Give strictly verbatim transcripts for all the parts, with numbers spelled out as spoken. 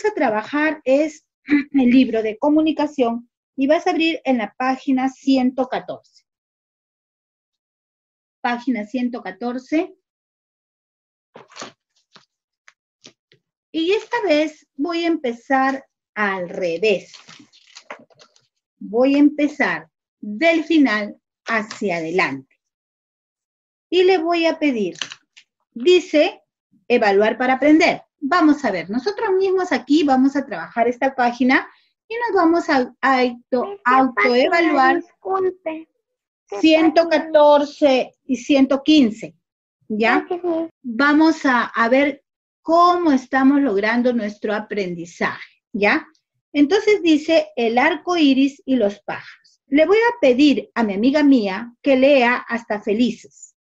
vamos a trabajar es el libro de comunicación y vas a abrir en la página ciento catorce. Página ciento catorce. Y esta vez voy a empezar al revés. Voy a empezar del final hacia adelante. Y le voy a pedir, dice, evaluar para aprender. Vamos a ver, nosotros mismos aquí vamos a trabajar esta página y nos vamos a, a auto, autoevaluar Disculpe. ciento catorce y ciento quince. ¿Ya? Vamos a, a ver cómo estamos logrando nuestro aprendizaje. ¿Ya? Entonces dice el arco iris y los pájaros. Le voy a pedir a mi amiga mía que lea hasta felices.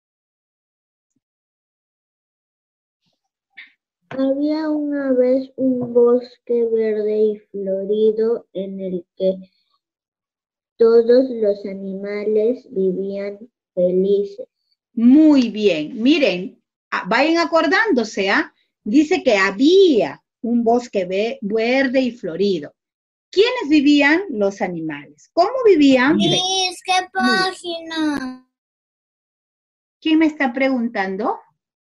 Había una vez un bosque verde y florido en el que todos los animales vivían felices. Muy bien, miren, vayan acordándose, ¿ah? Dice que había un bosque verde y florido. ¿Quiénes vivían? Los animales. ¿Cómo vivían? Miss, ¿qué página? ¿Quién me está preguntando?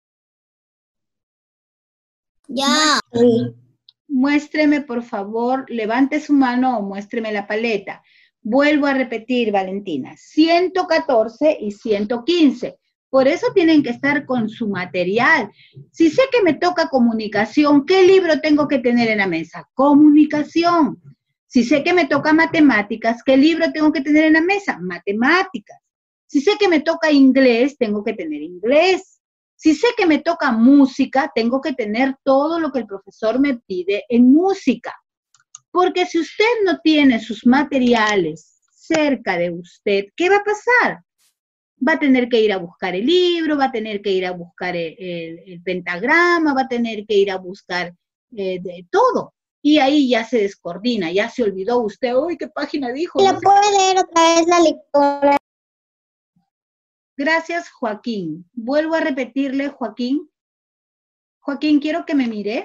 Ya. Muéstreme, por favor, levante su mano o muéstreme la paleta. Vuelvo a repetir, Valentina, ciento catorce y ciento quince. Por eso tienen que estar con su material. Si sé que me toca comunicación, ¿qué libro tengo que tener en la mesa? Comunicación. Si sé que me toca matemáticas, ¿qué libro tengo que tener en la mesa? Matemáticas. Si sé que me toca inglés, tengo que tener inglés. Si sé que me toca música, tengo que tener todo lo que el profesor me pide en música. Porque si usted no tiene sus materiales cerca de usted, ¿qué va a pasar? Va a tener que ir a buscar el libro, va a tener que ir a buscar el, el, el pentagrama, va a tener que ir a buscar eh, de todo. Y ahí ya se descoordina, ya se olvidó usted. ¡Uy, qué página dijo! ¿Le No sé. puede leer otra vez la lectura? Gracias, Joaquín. Vuelvo a repetirle, Joaquín. Joaquín, quiero que me mire.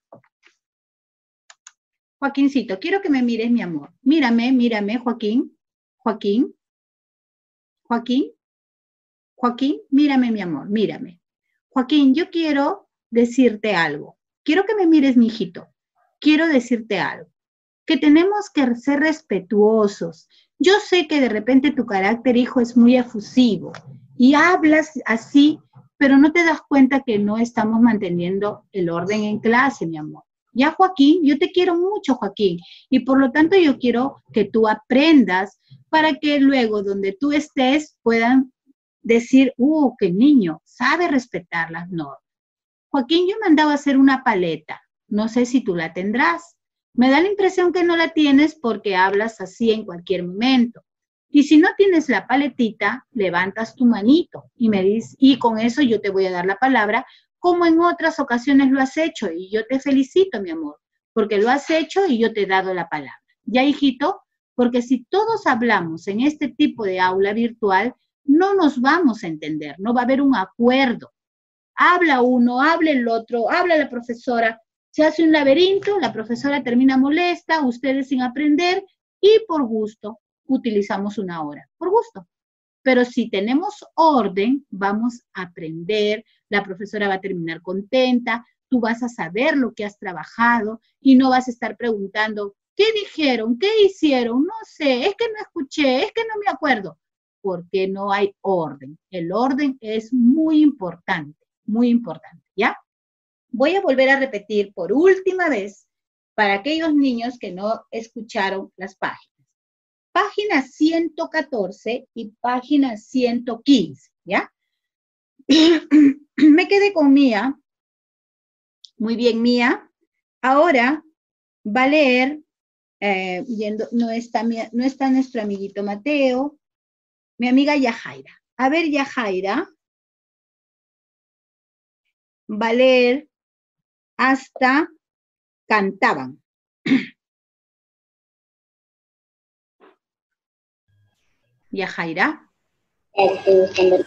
Joaquincito, quiero que me mires, mi amor. Mírame, mírame, Joaquín. Joaquín. Joaquín. Joaquín, mírame, mi amor, mírame. Joaquín, yo quiero decirte algo. Quiero que me mires, mi hijito. Quiero decirte algo. Que tenemos que ser respetuosos. Yo sé que de repente tu carácter, hijo, es muy efusivo y hablas así, pero no te das cuenta que no estamos manteniendo el orden en clase, mi amor. Ya, Joaquín, yo te quiero mucho, Joaquín, y por lo tanto yo quiero que tú aprendas para que luego donde tú estés puedan decir, uh, qué niño, sabe respetar las normas. Joaquín, yo mandaba a hacer una paleta, no sé si tú la tendrás. Me da la impresión que no la tienes porque hablas así en cualquier momento. Y si no tienes la paletita, levantas tu manito y me dices, y con eso yo te voy a dar la palabra, como en otras ocasiones lo has hecho, y yo te felicito, mi amor, porque lo has hecho y yo te he dado la palabra. ¿Ya, hijito? Porque si todos hablamos en este tipo de aula virtual, no nos vamos a entender, no va a haber un acuerdo. Habla uno, habla el otro, habla la profesora, se hace un laberinto, la profesora termina molesta, ustedes sin aprender y por gusto utilizamos una hora, por gusto. Pero si tenemos orden, vamos a aprender, la profesora va a terminar contenta, tú vas a saber lo que has trabajado y no vas a estar preguntando, ¿qué dijeron? ¿Qué hicieron? No sé, es que no escuché, es que no me acuerdo, porque no hay orden. El orden es muy importante, muy importante, ¿ya? Voy a volver a repetir por última vez para aquellos niños que no escucharon las páginas. Página ciento catorce y página ciento quince, ¿ya? Me quedé con Mía. Muy bien, Mía. Ahora va a leer, eh, yendo, no, está, no está nuestro amiguito Mateo, mi amiga Yajaira. A ver, Yajaira va a leer hasta cantaban. Yajaira. Estoy buscando.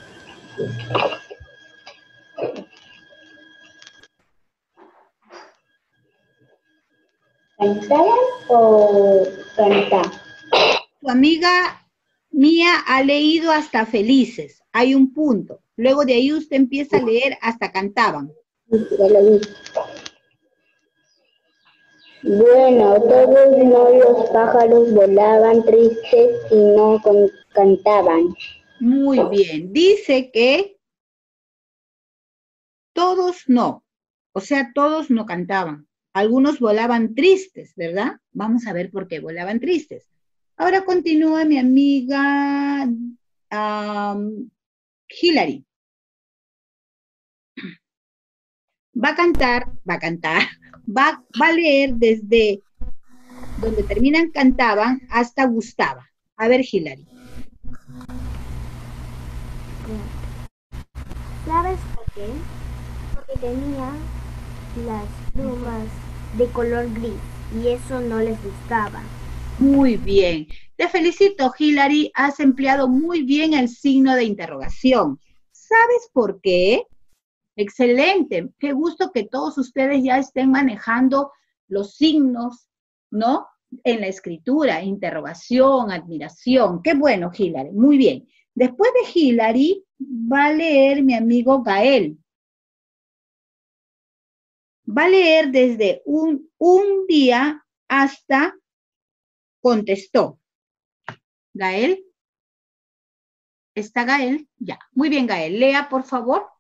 ¿Cantaban o cantar? Tu amiga Mía ha leído hasta felices. Hay un punto. Luego de ahí usted empieza a leer hasta cantaban. Ya lo vi. Bueno, todos no los pájaros volaban tristes y no con- cantaban. Muy bien. Dice que todos no. O sea, todos no cantaban. Algunos volaban tristes, ¿verdad? Vamos a ver por qué volaban tristes. Ahora continúa mi amiga um, Hillary. Va a cantar, va a cantar, va, va a leer desde donde terminan cantaban hasta gustaba. A ver, Hillary. ¿Sabes por qué? Porque tenía las plumas de color gris y eso no les gustaba. Muy bien. Te felicito, Hillary. Has empleado muy bien el signo de interrogación. ¿Sabes por qué? Excelente. Qué gusto que todos ustedes ya estén manejando los signos, ¿no? En la escritura, interrogación, admiración. Qué bueno, Hillary. Muy bien. Después de Hillary, va a leer mi amigo Gael. Va a leer desde un, un día hasta contestó. Gael. ¿Está Gael? Ya. Muy bien, Gael. Lea, por favor.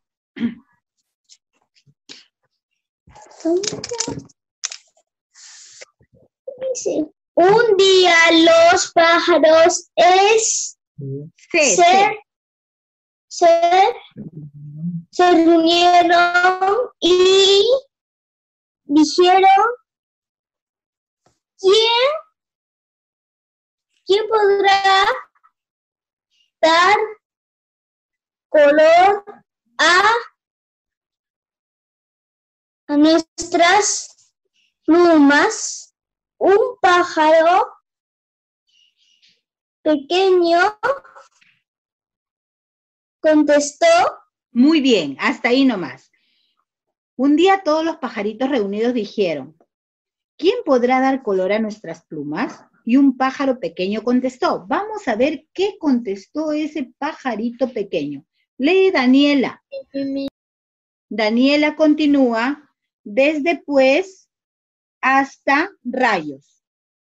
Un día los pájaros es C, se, C. se, se reunieron y dijeron, ¿quién, quién podrá dar color a, a nuestras plumas? Un pájaro pequeño contestó. Muy bien, hasta ahí nomás. Un día todos los pajaritos reunidos dijeron, ¿quién podrá dar color a nuestras plumas? Y un pájaro pequeño contestó. Vamos a ver qué contestó ese pajarito pequeño. Lee, Daniela. Daniela continúa desde pues hasta rayos.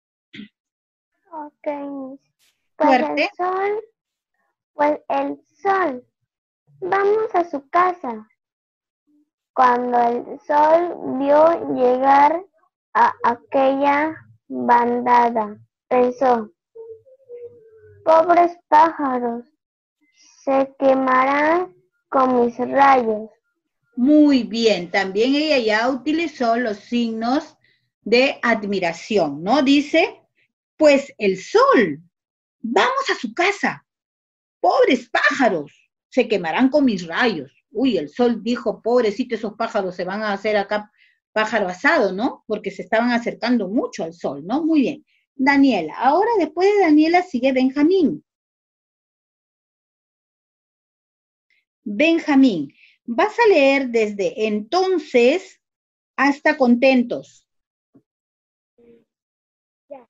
Ok. Pues Fuerte. el sol, pues el sol. Vamos a su casa. Cuando el sol vio llegar a aquella bandada, pensó, pobres pájaros, se quemarán con mis rayos. Muy bien, también ella ya utilizó los signos de admiración, ¿no? Dice, pues el sol, vamos a su casa, pobres pájaros, se quemarán con mis rayos. Uy, el sol dijo, pobrecito, esos pájaros se van a hacer acá pájaro asado, ¿no? Porque se estaban acercando mucho al sol, ¿no? Muy bien. Daniela, ahora después de Daniela sigue Benjamín. Benjamín, vas a leer desde entonces hasta contentos. Ya.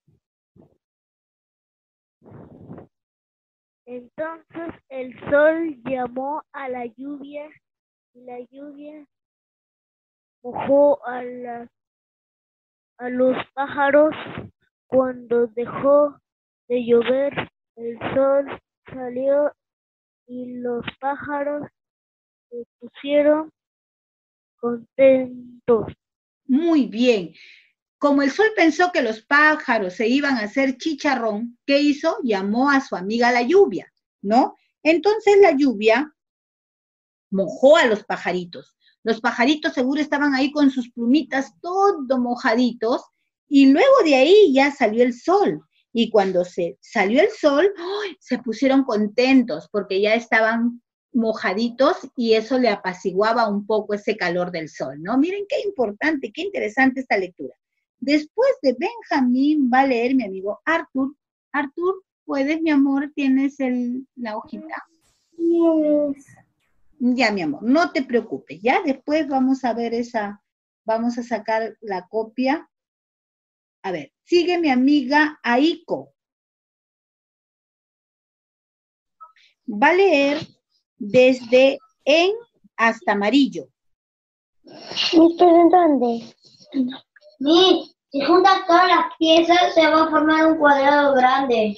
Entonces el sol llamó a la lluvia y la lluvia mojó a, la, a los pájaros. Cuando dejó de llover, el sol salió y los pájaros se pusieron contentos. Muy bien. Como el sol pensó que los pájaros se iban a hacer chicharrón, ¿qué hizo? Llamó a su amiga la lluvia, ¿no? Entonces la lluvia mojó a los pajaritos. Los pajaritos seguro estaban ahí con sus plumitas todo mojaditos y luego de ahí ya salió el sol. Y cuando se salió el sol, ¡ay!, se pusieron contentos porque ya estaban mojaditos y eso le apaciguaba un poco ese calor del sol, ¿no? Miren qué importante, qué interesante esta lectura. Después de Benjamín va a leer mi amigo Arthur. Arthur, ¿puedes, mi amor? ¿Tienes el, la hojita? Yes. Ya, mi amor, no te preocupes, ya después vamos a ver esa, vamos a sacar la copia A ver, sigue mi amiga Aiko. Va a leer desde en hasta amarillo. ¿Pero en dónde? Sí, si juntas todas las piezas se va a formar un cuadrado grande.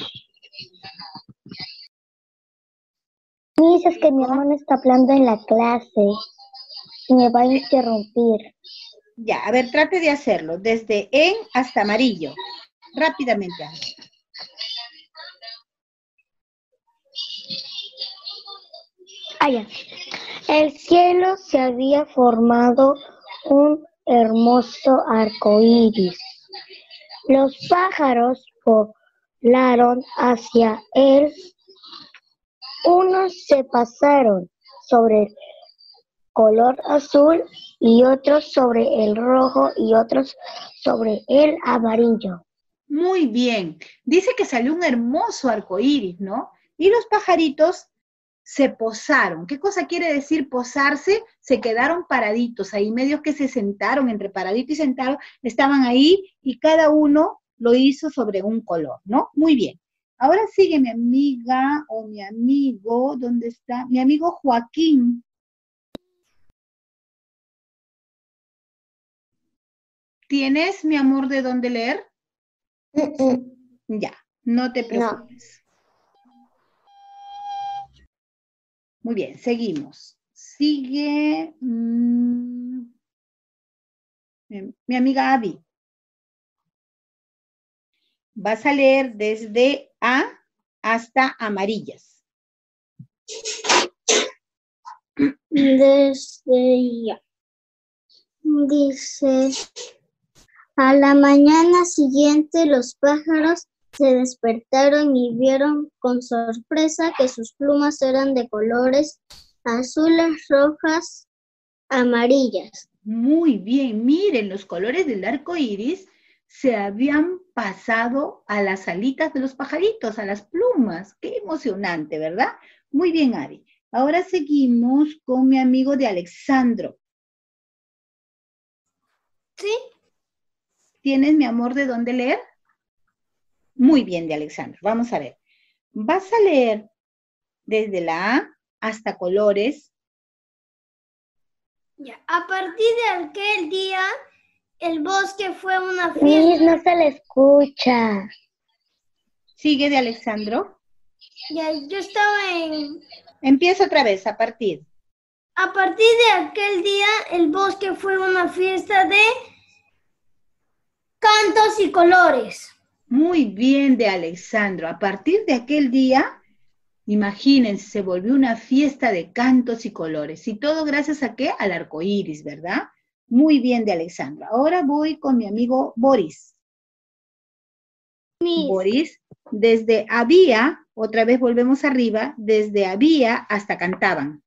Dices que mi hermano está hablando en la clase y me va a interrumpir. Ya, a ver, trate de hacerlo. Desde en hasta amarillo. Rápidamente. Ah, ya. El cielo se había formado un hermoso arco iris. Los pájaros volaron hacia él. Unos se pasaron sobre el color azul y otros sobre el rojo y otros sobre el amarillo. Muy bien. Dice que salió un hermoso arco iris, ¿no? Y los pajaritos se posaron. ¿Qué cosa quiere decir posarse? Se quedaron paraditos, ahí medios que se sentaron, entre paradito y sentado, estaban ahí y cada uno lo hizo sobre un color, ¿no? Muy bien. Ahora sigue mi amiga o mi amigo, ¿dónde está? Mi amigo Joaquín. ¿Tienes, mi amor, de dónde leer? Mm-mm. Ya, no te preocupes. No. Muy bien, seguimos. Sigue mmm, mi, mi amiga Abby. Vas a leer desde A hasta amarillas. Desde ya. Dice, a la mañana siguiente los pájaros se despertaron y vieron con sorpresa que sus plumas eran de colores azules, rojas, amarillas. Muy bien, miren, los colores del arco iris se habían pasado a las alitas de los pajaritos, a las plumas. Qué emocionante, ¿verdad? Muy bien, Ari. Ahora seguimos con mi amigo de Alexandro. ¿Sí? ¿Tienes, mi amor, de dónde leer? Muy bien, de Alexandro. Vamos a ver. Vas a leer desde la A hasta colores. Ya. A partir de aquel día, el bosque fue una fiesta. Miss, no se le escucha. Sigue de Alexandro. Ya, yo estaba en... Empieza otra vez, a partir. A partir de aquel día, el bosque fue una fiesta de cantos y colores. Muy bien, de Alexandro. A partir de aquel día, imagínense, se volvió una fiesta de cantos y colores. Y todo gracias a qué? Al arco iris, ¿verdad? Muy bien, de Alexandro. Ahora voy con mi amigo Boris. Miss. Boris, desde había, otra vez volvemos arriba, desde había hasta cantaban.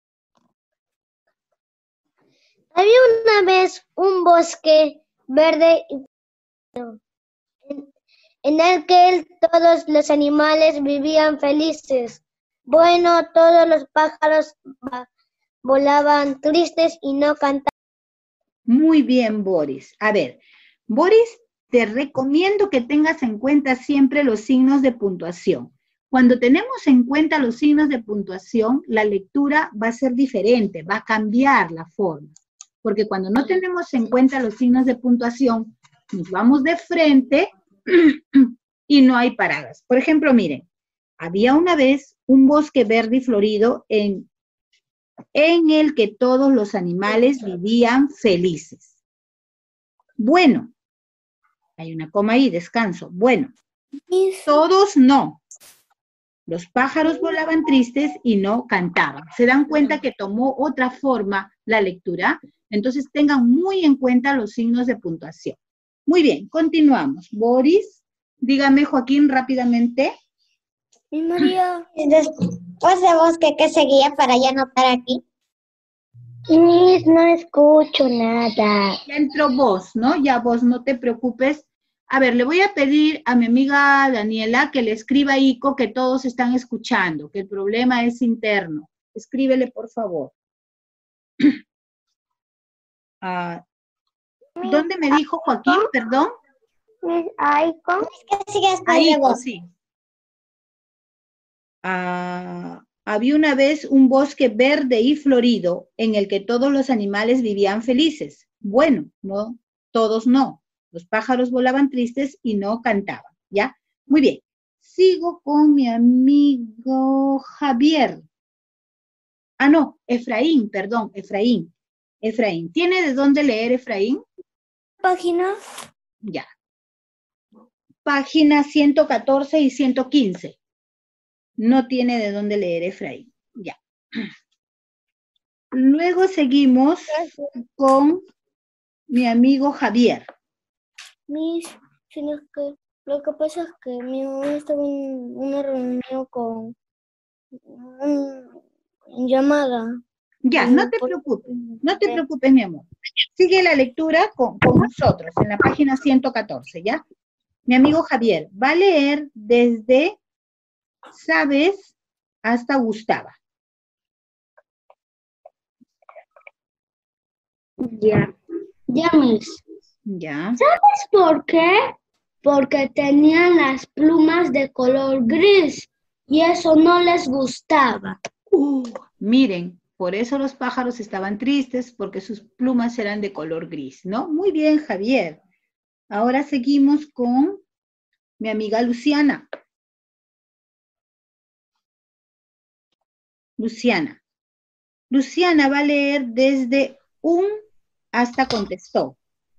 Había una vez un bosque verde en, en el que todos los animales vivían felices. Bueno, todos los pájaros volaban tristes y no cantaban. Muy bien, Boris. A ver, Boris, te recomiendo que tengas en cuenta siempre los signos de puntuación. Cuando tenemos en cuenta los signos de puntuación, la lectura va a ser diferente, va a cambiar la forma. Porque cuando no tenemos en cuenta los signos de puntuación, nos vamos de frente y no hay paradas. Por ejemplo, miren, había una vez un bosque verde y florido en, en el que todos los animales vivían felices. Bueno, hay una coma ahí, descanso. Bueno, todos no. Los pájaros volaban tristes y no cantaban. ¿Se dan cuenta que tomó otra forma la lectura? Entonces tengan muy en cuenta los signos de puntuación. Muy bien, continuamos. Boris, dígame, Joaquín, rápidamente. Y María. Después de bosque, ¿qué seguía para ya anotar aquí? Miss, no escucho nada. Ya entró vos, ¿no? Ya vos, no te preocupes. A ver, le voy a pedir a mi amiga Daniela que le escriba a Ico que todos están escuchando, que el problema es interno. Escríbele, por favor. Uh, ¿Dónde me dijo Joaquín, perdón? Miss Aiko. ¿Qué sigue después Ahí, de vos? sí. Ah, había una vez un bosque verde y florido en el que todos los animales vivían felices. Bueno, no, todos no. Los pájaros volaban tristes y no cantaban, ¿ya? Muy bien. Sigo con mi amigo Javier. Ah, no, Efraín, perdón, Efraín. Efraín, ¿tiene de dónde leer, Efraín? Página. Ya. Página ciento catorce y ciento quince. No tiene de dónde leer, Efraín. Ya. Luego seguimos con mi amigo Javier. Miss, sino que lo que pasa es que mi mamá estaba en una reunión con un- en llamada. Ya, Mm, no te por- preocupes, no te preocupes, mi amor. Sigue la lectura con, con nosotros en la página ciento catorce, ¿ya? Mi amigo Javier va a leer desde Sabes hasta Gustava. Ya. Ya, Miss. Ya. ¿Sabes por qué? Porque tenían las plumas de color gris y eso no les gustaba. Uh, miren, por eso los pájaros estaban tristes, porque sus plumas eran de color gris, ¿no? Muy bien, Javier. Ahora seguimos con mi amiga Luciana. Luciana. Luciana va a leer desde un hasta contestó.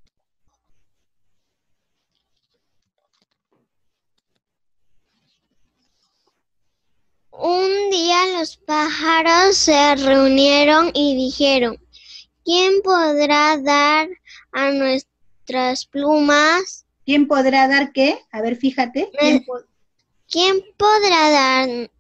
Un día los pájaros se reunieron y dijeron, ¿quién podrá dar a nuestras plumas? ¿Quién podrá dar qué? A ver, fíjate. ¿Quién po- ¿Quién podrá dar?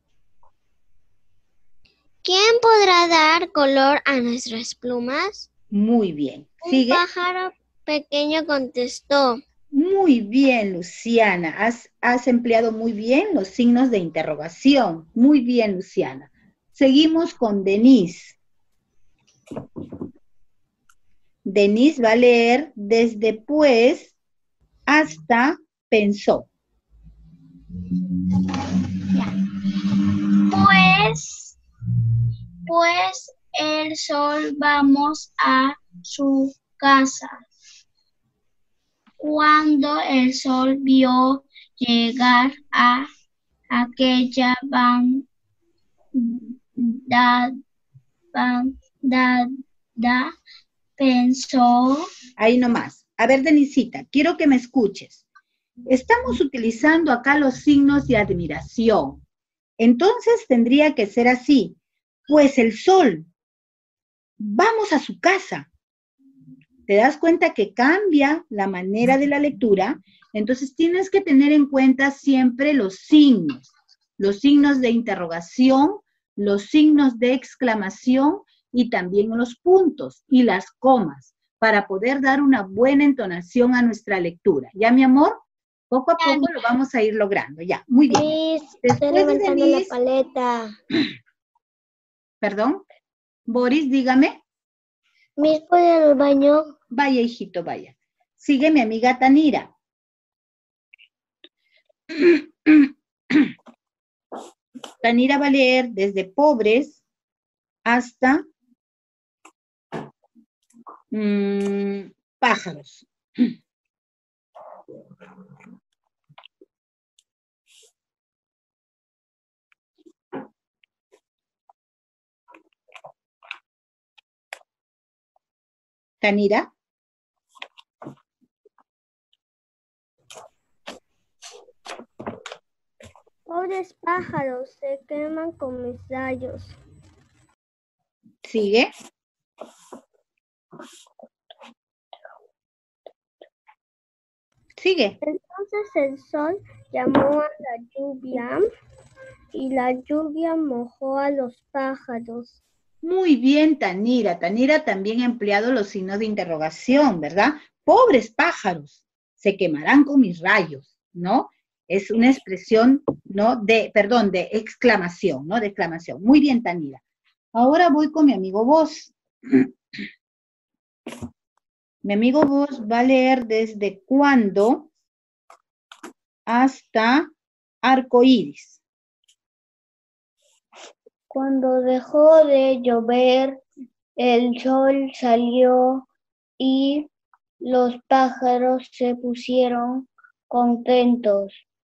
¿Quién podrá dar color a nuestras plumas? Muy bien. Un ¿Sigue? pájaro pequeño contestó. Muy bien, Luciana. Has, has empleado muy bien los signos de interrogación. Muy bien, Luciana. Seguimos con Denise. Denise va a leer desde pues hasta pensó. Pues, pues el sol vamos a su casa. Cuando el sol vio llegar a aquella bandada, bandada, pensó. Ahí nomás. A ver, Denisita, quiero que me escuches. Estamos utilizando acá los signos de admiración. Entonces tendría que ser así. Pues el sol. Vamos a su casa. ¿Te das cuenta que cambia la manera de la lectura? Entonces tienes que tener en cuenta siempre los signos. Los signos de interrogación, los signos de exclamación y también los puntos y las comas para poder dar una buena entonación a nuestra lectura. ¿Ya, mi amor? Poco a poco lo vamos a ir logrando. Ya, muy bien. Miss, Después estoy de levantando Denise- la paleta. Perdón. Boris, dígame. Miss, ¿puedo ir al baño? Vaya, hijito, vaya. Sigue mi amiga Tanira. Tanira va a leer desde pobres hasta mmm, pájaros. Tanira. Pobres pájaros, se queman con mis rayos. Sigue. Sigue. Entonces el sol llamó a la lluvia y la lluvia mojó a los pájaros. Muy bien, Tanira. Tanira también ha empleado los signos de interrogación, ¿verdad? Pobres pájaros, se quemarán con mis rayos, ¿no? Es una expresión, ¿no? De, perdón, de exclamación, ¿no? De exclamación. Muy bien, Tanira. Ahora voy con mi amigo Vos. Mi amigo Vos va a leer desde cuándo hasta arcoíris. Cuando dejó de llover, el sol salió y los pájaros se pusieron contentos.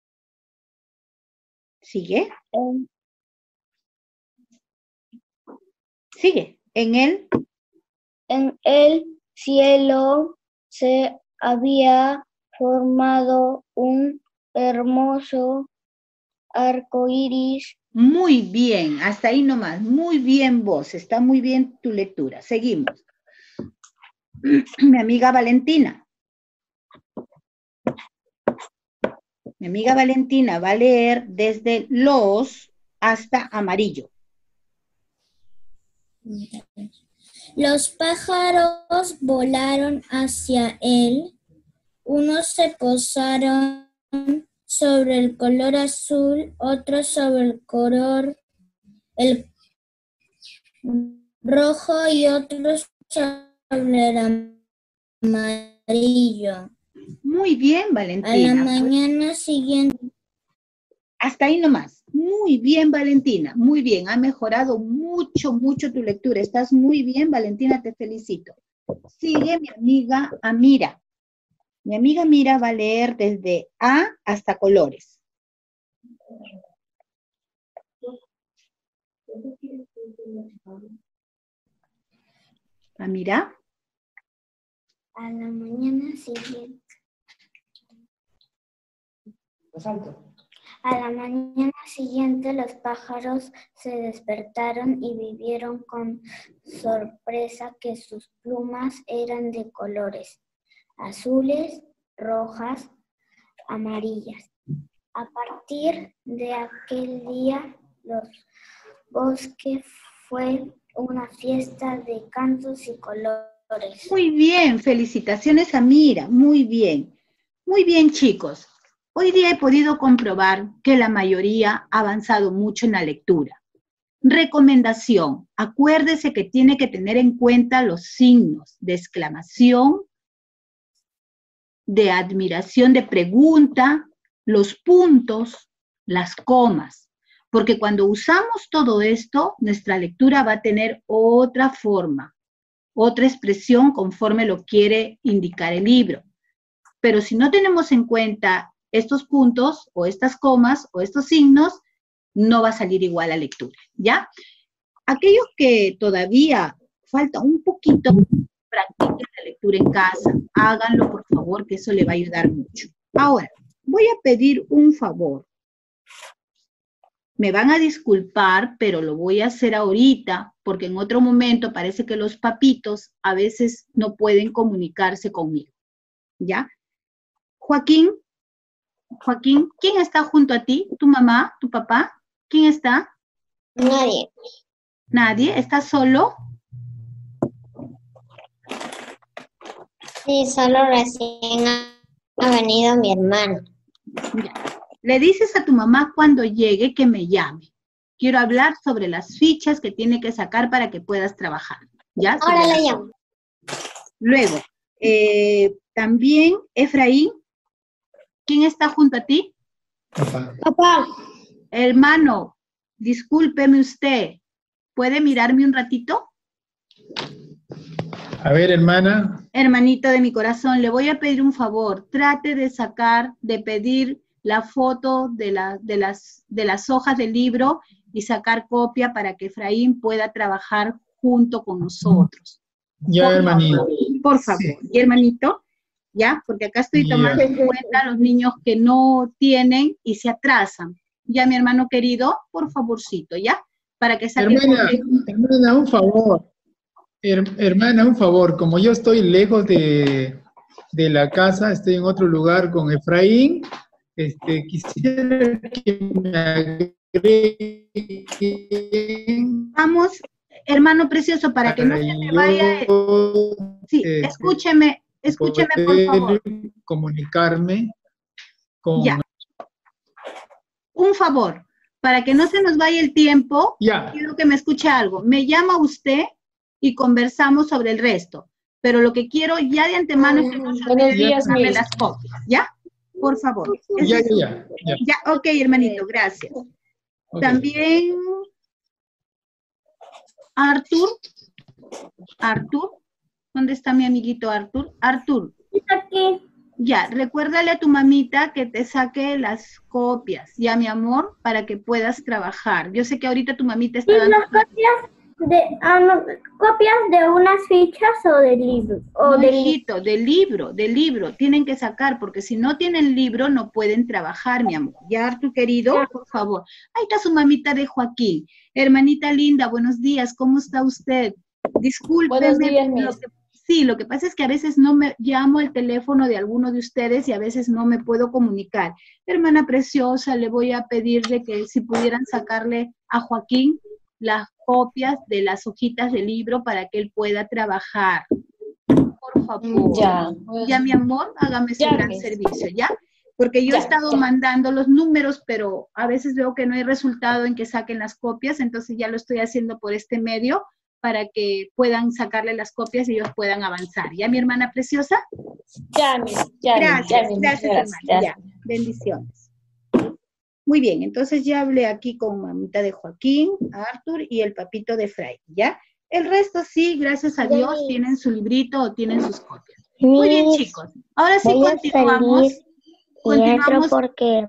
¿Sigue? En, Sigue. En el, en el cielo se había formado un hermoso arco iris. muy bien, hasta ahí nomás, muy bien vos, está muy bien tu lectura. Seguimos. Mi amiga Valentina. Mi amiga Valentina va a leer desde los hasta amarillo. Los pájaros volaron hacia él. Unos se posaron sobre el color azul, otros sobre el color el rojo y otros sobre el amarillo. Muy bien, A Valentina. la mañana siguiente. Hasta ahí nomás. Muy bien, Valentina. Muy bien. Ha mejorado mucho, mucho tu lectura. Estás muy bien, Valentina. Te felicito. Sigue mi amiga Amira. Mi amiga Mira va a leer desde A hasta colores. Amira. A la mañana siguiente. A la mañana siguiente los pájaros se despertaron y vieron con sorpresa que sus plumas eran de colores azules, rojas, amarillas. A partir de aquel día, los bosques fue una fiesta de cantos y colores. Muy bien, felicitaciones a Mira, muy bien. Muy bien, chicos. Hoy día he podido comprobar que la mayoría ha avanzado mucho en la lectura. Recomendación, acuérdese que tiene que tener en cuenta los signos de exclamación, de admiración, de pregunta, los puntos, las comas, porque cuando usamos todo esto, nuestra lectura va a tener otra forma, otra expresión conforme lo quiere indicar el libro. Pero si no tenemos en cuenta estos puntos o estas comas o estos signos, no va a salir igual la lectura, ¿ya? Aquellos que todavía falta un poquito, practiquen la lectura en casa, háganlo por favor, que eso le va a ayudar mucho. Ahora, voy a pedir un favor. Me van a disculpar, pero lo voy a hacer ahorita, porque en otro momento parece que los papitos a veces no pueden comunicarse conmigo, ¿ya? Joaquín, Joaquín, ¿quién está junto a ti? ¿Tu mamá? ¿Tu papá? ¿Quién está? Nadie. ¿Nadie? ¿Estás solo? Sí, solo recién ha, ha venido mi hermano. Ya. Le dices a tu mamá cuando llegue que me llame. Quiero hablar sobre las fichas que tiene que sacar para que puedas trabajar. ¿Ya? Ahora Sobre le las- llamo. Luego, eh, también, Efraín, ¿quién está junto a ti? Papá. Papá, Hermano, discúlpeme usted, ¿puede mirarme un ratito? A ver, hermana. Hermanito de mi corazón, le voy a pedir un favor, trate de sacar, de pedir la foto de, la, de, las, de las hojas del libro y sacar copia para que Efraín pueda trabajar junto con nosotros. Ya, Por hermanito. favor, por favor. Sí. ¿Y hermanito? ¿Ya? Porque acá estoy Ya. tomando en cuenta a los niños que no tienen y se atrasan. Ya, mi hermano querido, por favorcito, ¿ya? Para que saque Hermana, copia. hermana, un favor. Her- hermana, un favor. Como yo estoy lejos de, de la casa, estoy en otro lugar con Efraín, este, quisiera que me agreguen Vamos, hermano precioso, para que no se me vaya. yo, Sí, este, escúcheme, escúcheme por poder favor. comunicarme con... Ya. Un favor, para que no se nos vaya el tiempo, Ya. quiero que me escuche algo. Me llama usted y conversamos sobre el resto. Pero lo que quiero ya de antemano es que no se Buenos olvide de días, darme Miss. las copias, ¿ya? por favor. Ese Ya, es- ya, ya. ya. Ya, ok, hermanito, gracias. Ok. También, Artur. Artur. ¿Dónde está mi amiguito Artur? Artur. Aquí. Ya, recuérdale a tu mamita que te saque las copias, ya, mi amor, para que puedas trabajar. Yo sé que ahorita tu mamita está ¿Y dando... las copias de, ah, no, copias de unas fichas o de libros? O No, de li- hijito, del libro, del libro, tienen que sacar, porque si no tienen libro no pueden trabajar, mi amor. Ya, Artur, querido, Ya. por favor. Ahí está su mamita de Joaquín. Hermanita linda, buenos días, ¿cómo está usted? Discúlpeme. Buenos días, lo Miss. que- sí, lo que pasa es que a veces no me llamo el teléfono de alguno de ustedes y a veces no me puedo comunicar. Hermana preciosa, le voy a pedir de que si pudieran sacarle a Joaquín las copias de las hojitas del libro para que él pueda trabajar. Por favor. Ya. Ya, mi amor, hágame ese Ya, gran Miss. servicio, ¿ya? Porque yo he Ya, estado ya. mandando los números, pero a veces veo que no hay resultado en que saquen las copias, entonces ya lo estoy haciendo por este medio para que puedan sacarle las copias y ellos puedan avanzar. ¿Ya, mi hermana preciosa? Ya, Miss. Ya, Miss. Gracias, Ya, Miss. gracias, Gracias, hermana. gracias. Ya, bendiciones. Muy bien, entonces ya hablé aquí con mamita de Joaquín, Arthur y el papito de Fray, ¿ya? El resto sí, gracias a Ya, Dios, Miss. tienen su librito o tienen sus copias. Muy bien, Miss, chicos. Ahora sí voy a continuamos. salir y entro Continuamos, porque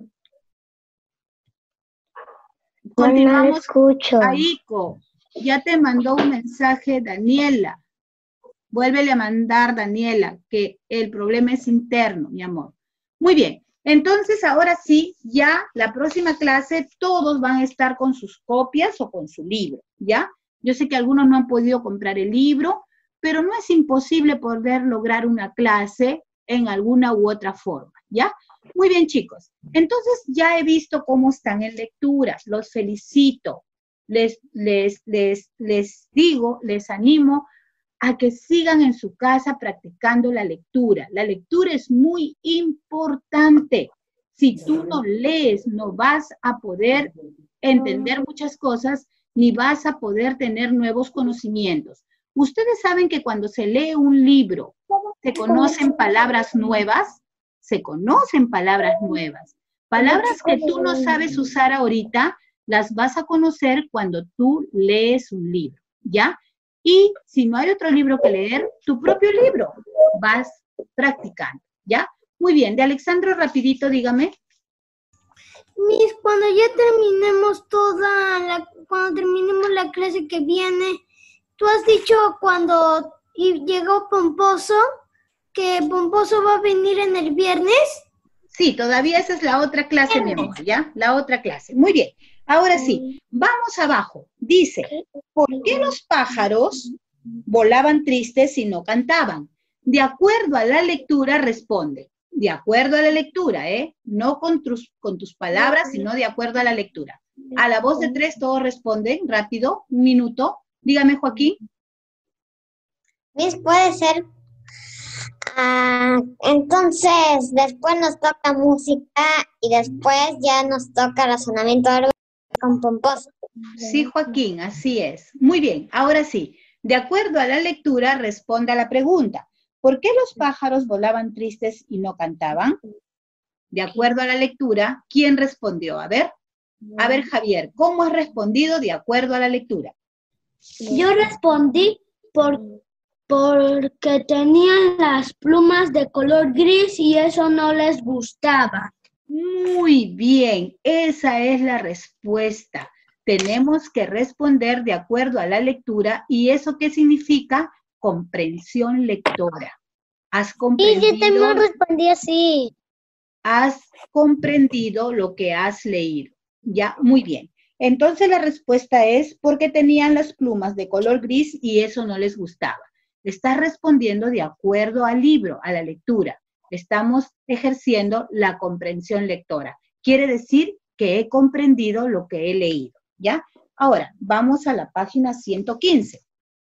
no, no lo continuamos. escucho. Aiko, ya te mandó un mensaje Daniela. Vuélvele a mandar, Daniela, que el problema es interno, mi amor. Muy bien. Entonces, ahora sí, ya la próxima clase todos van a estar con sus copias o con su libro, ¿ya? Yo sé que algunos no han podido comprar el libro, pero no es imposible poder lograr una clase en alguna u otra forma, ¿ya? Muy bien, chicos. Entonces, ya he visto cómo están en lectura. Los felicito. Les, les, les, les digo, les animo a que sigan en su casa practicando la lectura. La lectura es muy importante. Si tú no lees, no vas a poder entender muchas cosas, ni vas a poder tener nuevos conocimientos. Ustedes saben que cuando se lee un libro, se conocen palabras nuevas, se conocen palabras nuevas. Palabras que tú no sabes usar ahorita, las vas a conocer cuando tú lees un libro, ¿ya? Y si no hay otro libro que leer, tu propio libro, vas practicando, ¿ya? Muy bien, de Alexandro, rapidito, dígame. Miss, cuando ya terminemos toda la, cuando terminemos la clase que viene, tú has dicho cuando y llegó Pomposo, que Pomposo va a venir en el viernes. Sí, todavía esa es la otra clase, mi amor, ¿ya? La otra clase. Muy bien. Ahora sí, vamos abajo. Dice, ¿por qué los pájaros volaban tristes y no cantaban? De acuerdo a la lectura, responde. De acuerdo a la lectura, ¿eh? No con tus, con tus palabras, sino de acuerdo a la lectura. A la voz de tres todos responden, rápido, un minuto. Dígame, Joaquín. Miss, puede ser. Ah, entonces, después nos toca música y después ya nos toca razonamiento algo con Pomposo. Sí, Joaquín, así es. Muy bien, ahora sí. De acuerdo a la lectura, responda a la pregunta. ¿Por qué los pájaros volaban tristes y no cantaban? De acuerdo a la lectura, ¿quién respondió? A ver, a ver, Javier, ¿cómo has respondido de acuerdo a la lectura? Yo respondí por, porque tenían las plumas de color gris y eso no les gustaba. Muy bien, esa es la respuesta. Tenemos que responder de acuerdo a la lectura. ¿Y eso qué significa? Comprensión lectora. ¿Has comprendido? Sí, yo también respondí así. Has comprendido lo que has leído. Ya, muy bien. Entonces la respuesta es porque tenían las plumas de color gris y eso no les gustaba. Estás respondiendo de acuerdo al libro, a la lectura. Estamos ejerciendo la comprensión lectora. Quiere decir que he comprendido lo que he leído, ¿ya? Ahora, vamos a la página ciento quince.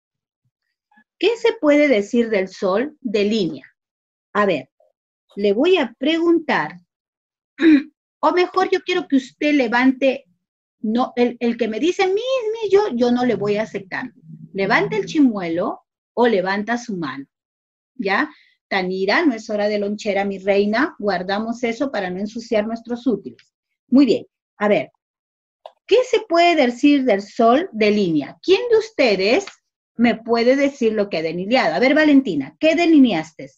¿Qué se puede decir del sol de línea? A ver, le voy a preguntar, o mejor yo quiero que usted levante, no, el, el que me dice, mi, mi, yo, yo no le voy a aceptar. Levante el chimuelo o levanta su mano, ¿ya? Tanira, no es hora de lonchera, mi reina. Guardamos eso para no ensuciar nuestros útiles. Muy bien. A ver, ¿qué se puede decir del sol de línea? ¿Quién de ustedes me puede decir lo que ha delineado? A ver, Valentina, ¿qué delineaste?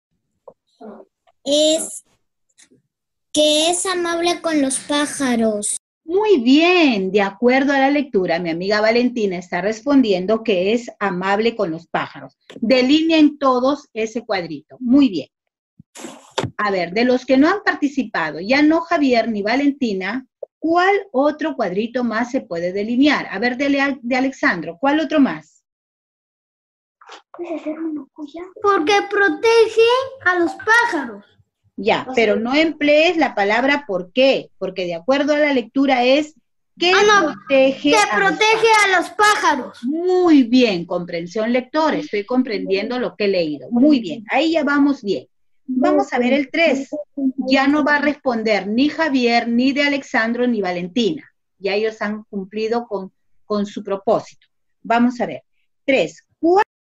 Es que es amable con los pájaros. Muy bien, de acuerdo a la lectura, mi amiga Valentina está respondiendo que es amable con los pájaros. Delineen todos ese cuadrito. Muy bien. A ver, de los que no han participado, ya no Javier ni Valentina, ¿cuál otro cuadrito más se puede delinear? A ver, de, de Alexandro, ¿cuál otro más? Porque protege a los pájaros. Ya, pero no emplees la palabra ¿por qué? Porque de acuerdo a la lectura es que Ah, no, protege, que a, protege los a los pájaros. Muy bien, comprensión lector, estoy comprendiendo lo que he leído. Muy bien, ahí ya vamos bien. Vamos a ver el tres. Ya no va a responder ni Javier, ni de Alexandro, ni Valentina. Ya ellos han cumplido con, con su propósito. Vamos a ver. tres.